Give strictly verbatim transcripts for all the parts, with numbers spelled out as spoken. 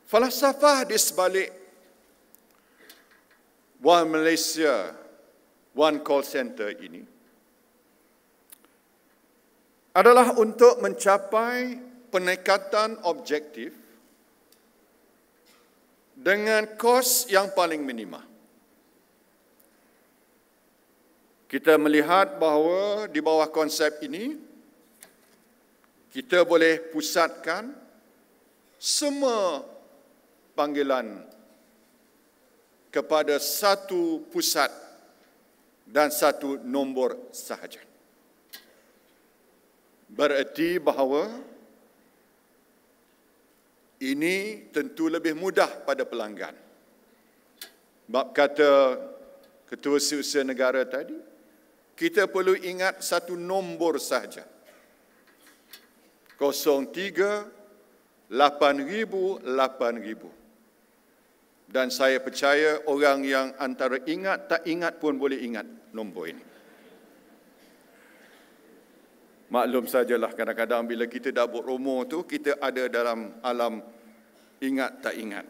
Falsafah di sebalik One Malaysia, One Call Center ini adalah untuk mencapai peningkatan objektif dengan kos yang paling minima. Kita melihat bahawa di bawah konsep ini, kita boleh pusatkan semua panggilan kepada satu pusat dan satu nombor sahaja. Bererti bahawa ini tentu lebih mudah pada pelanggan. Bab kata Ketua Setiausaha Negara tadi, kita perlu ingat satu nombor sahaja. kosong tiga lapan ribu lapan ribu. Dan saya percaya orang yang antara ingat tak ingat pun boleh ingat nombor ini. Maklum sajalah kadang-kadang bila kita dah buat romo tu, kita ada dalam alam ingat tak ingat.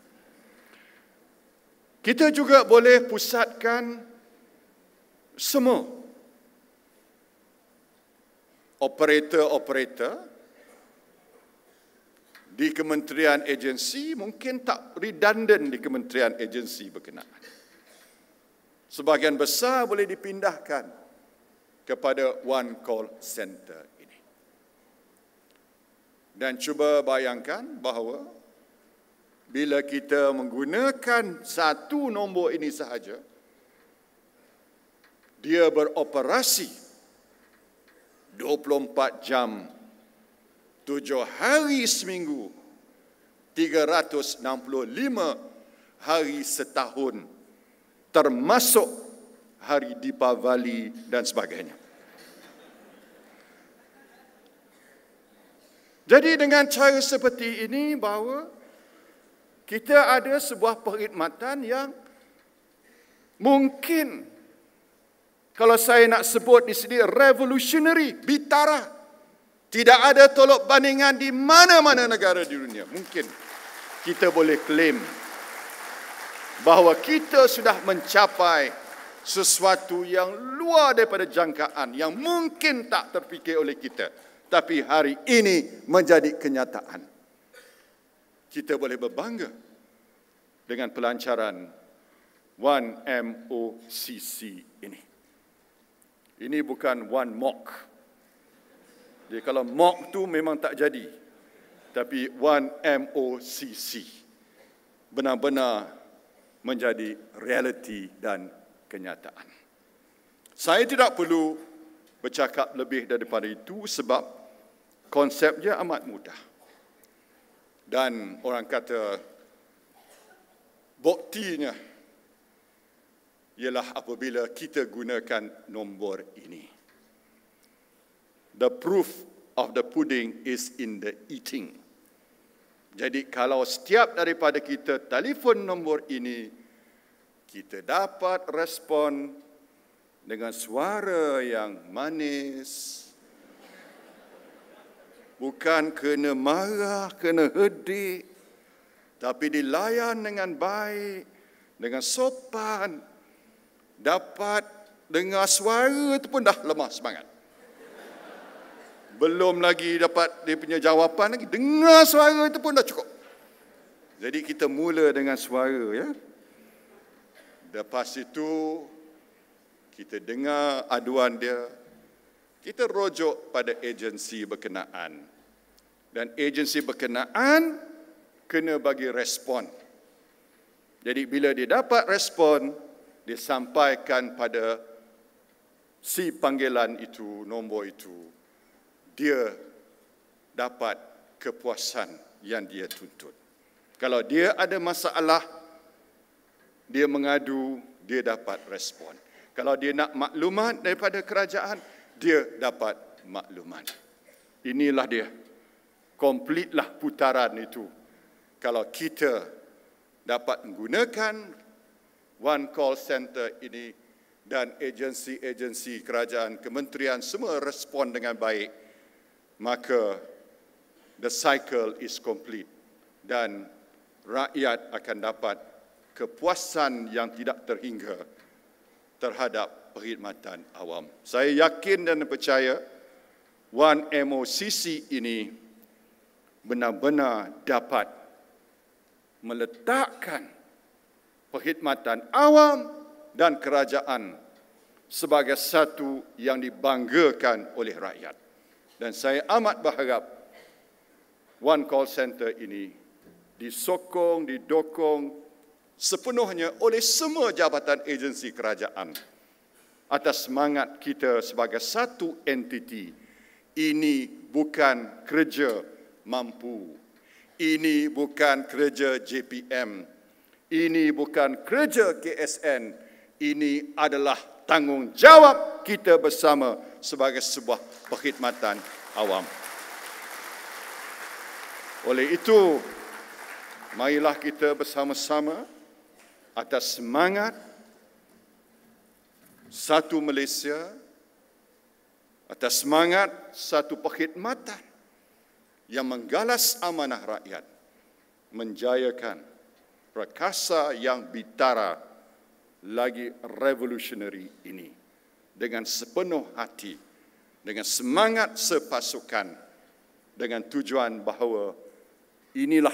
Kita juga boleh pusatkan semua operator-operator di kementerian agensi, mungkin tak redundant di kementerian agensi berkenaan. Sebahagian besar boleh dipindahkan kepada One Call Center ini. Dan cuba bayangkan bahawa bila kita menggunakan satu nombor ini sahaja, dia beroperasi dua puluh empat jam, tujuh hari seminggu, tiga ratus enam puluh lima hari setahun, termasuk hari Deepavali dan sebagainya. Jadi dengan cara seperti ini bahawa kita ada sebuah perkhidmatan yang mungkin, kalau saya nak sebut di sini, revolutionary, bitara. Tidak ada tolok bandingan di mana-mana negara di dunia. Mungkin kita boleh klaim bahawa kita sudah mencapai sesuatu yang luar daripada jangkaan, yang mungkin tak terfikir oleh kita. Tapi hari ini menjadi kenyataan. Kita boleh berbangga dengan pelancaran One M O C C ini. Ini bukan One Mock. Jadi kalau mock tu memang tak jadi. Tapi One M O C C benar-benar menjadi realiti dan kenyataan. Saya tidak perlu bercakap lebih daripada itu sebab konsepnya amat mudah. Dan orang kata buktinya ialah apabila kita gunakan nombor ini. The proof of the pudding is in the eating. Jadi kalau setiap daripada kita telefon nombor ini, kita dapat respon dengan suara yang manis. Bukan kena marah, kena hedik, tapi dilayan dengan baik, dengan sopan. Dapat dengar suara itu pun dah lemah semangat. Belum lagi dapat dia punya jawapan lagi, dengar suara itu pun dah cukup. Jadi kita mula dengan suara, ya. Lepas itu kita dengar aduan dia, kita rujuk pada agensi berkenaan. Dan agensi berkenaan kena bagi respon. Jadi bila dia dapat respon, disampaikan pada si panggilan itu, nombor itu, dia dapat kepuasan yang dia tuntut. Kalau dia ada masalah, dia mengadu, dia dapat respon. Kalau dia nak maklumat daripada kerajaan, dia dapat maklumat. Inilah dia. Komplitlah putaran itu. Kalau kita dapat menggunakan One Call Center ini dan agensi-agensi kerajaan, kementerian semua respon dengan baik, maka the cycle is complete dan rakyat akan dapat kepuasan yang tidak terhingga terhadap perkhidmatan awam. Saya yakin dan percaya One M O C C ini benar-benar dapat meletakkan perkhidmatan awam dan kerajaan sebagai satu yang dibanggakan oleh rakyat. Dan saya amat berharap One Call Center ini disokong, didukung sepenuhnya oleh semua jabatan agensi kerajaan atas semangat kita sebagai satu entiti. Ini bukan kerja mampu. Ini bukan kerja J P M. Ini bukan kerja K S N. Ini adalah tanggungjawab kita bersama sebagai sebuah perkhidmatan awam. Oleh itu, marilah kita bersama-sama atas semangat satu Malaysia, atas semangat satu perkhidmatan yang menggalas amanah rakyat, menjayakan perkasa yang bitara lagi revolutionary ini dengan sepenuh hati, dengan semangat sepasukan, dengan tujuan bahawa inilah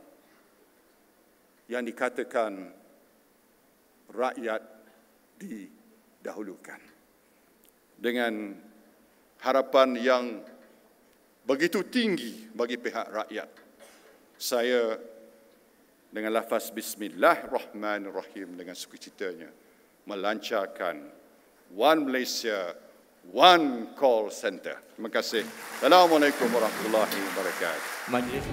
yang dikatakan rakyat didahulukan. Dengan harapan yang begitu tinggi bagi pihak rakyat, saya dengan lafaz Bismillahirrahmanirrahim dengan sukacitanya melancarkan One Malaysia, One Call Center. Terima kasih. Assalamualaikum warahmatullahi wabarakatuh. Majlis.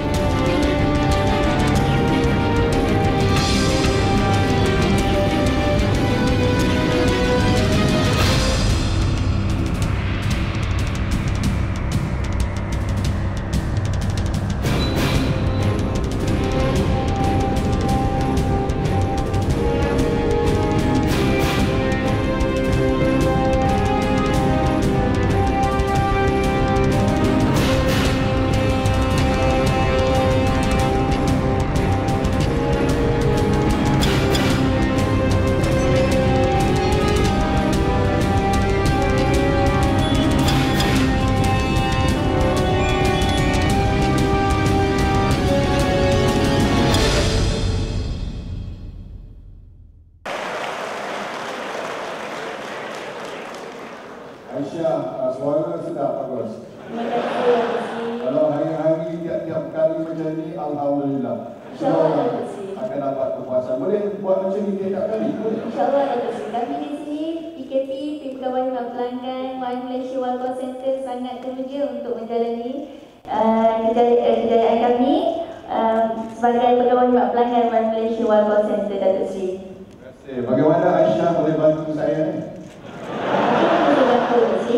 Aisyah, suara sudah bagus. Kalau hari-hari tiap-tiap kali macam ni, Alhamdulillah. InsyaAllah akan dapat kepuasan. Boleh buat macam ni tiap kali? InsyaAllah Datuk Seri. Kami di sini, P K P, Tim Pegawai Khidmat Pelanggan, One Malaysia One Call Center sangat teruja untuk menjalani uh, kejayaan kami uh, sebagai Pegawai Khidmat Pelanggan One Malaysia One Call Center, Datuk Seri. Terima kasih. Bagaimana Aisyah boleh bantu saya ni? Boleh bantu, Datuk Seri.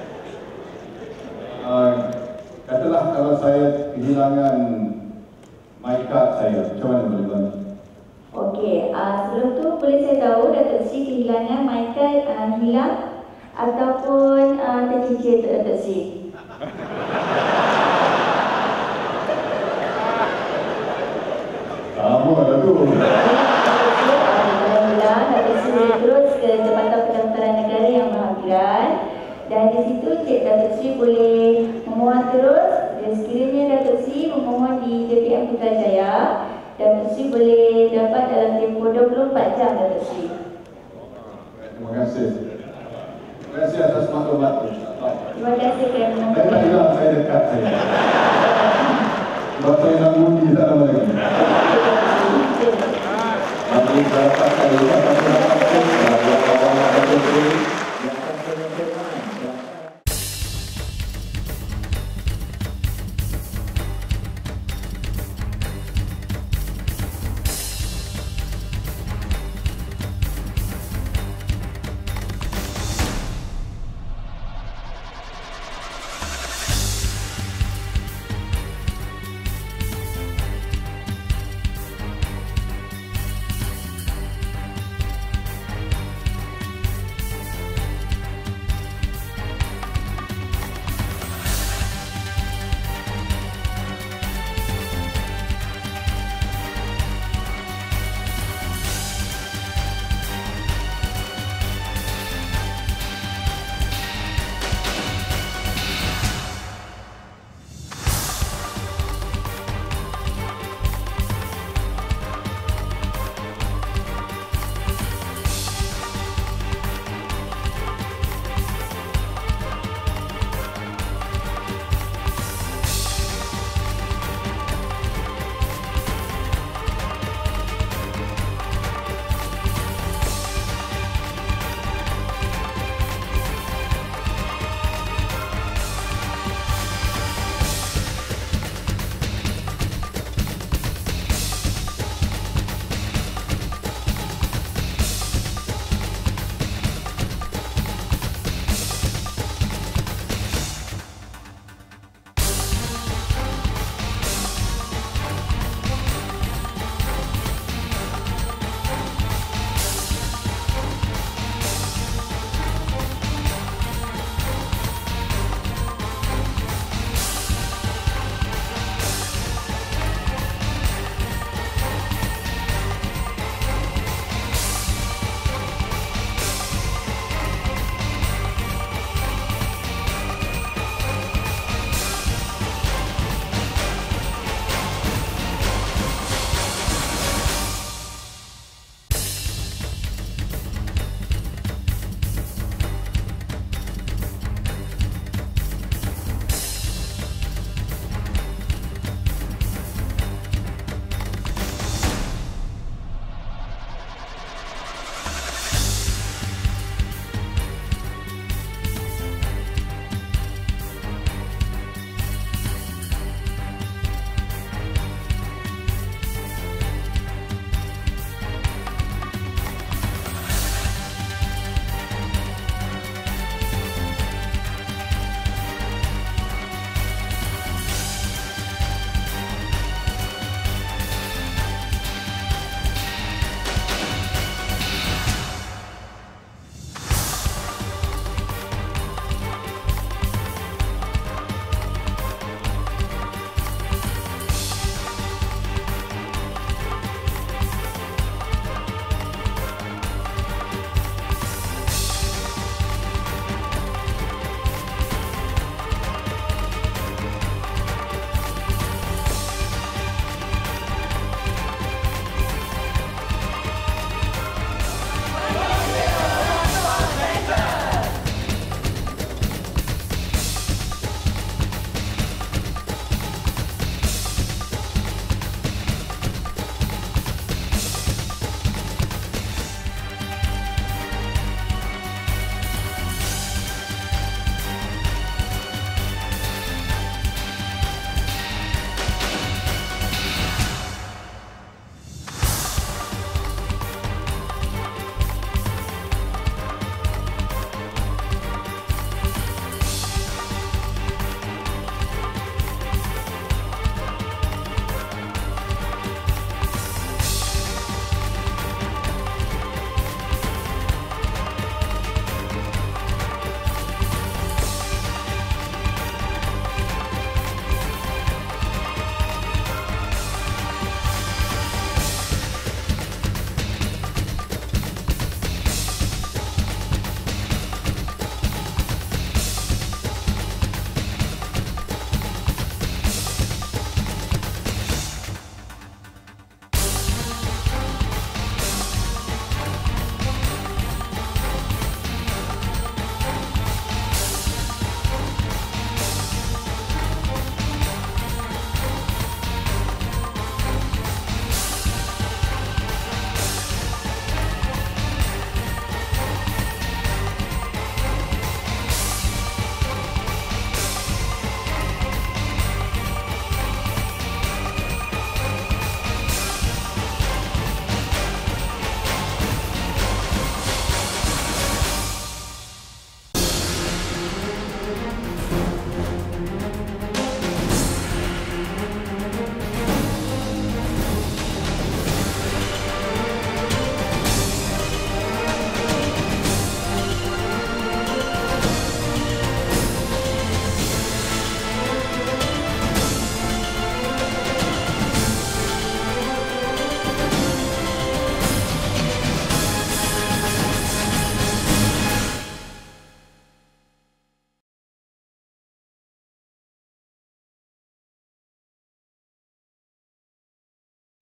Uh, katalah kalau saya kehilangan my card saya, macam mana boleh bantu? Okey, uh, sebelum tu boleh saya tahu Datuk Seri kehilangan my card uh, hilang ataupun uh, tercicir, Datuk Seri? Sama lah tu. Alhamdulillah, Datuk Seri terus ke Jabatan Pendaftaran Negara yang berhampiran. Dan di situ Cik Datuk Seri boleh memohon terus. Dan sekiranya Datuk Seri memohon di J P M Putrajaya, Datuk Seri boleh dapat dalam tempoh dua puluh empat jam, Datuk Seri. Terima kasih. Terima kasih atas maklumat. Terima kasih kerana Saya tak menonton. hilang, saya dekat saya. Sebab saya nak undi tak lama lagi. Mari kita dapat saya dapat saya dapat saya dapat saya dapat saya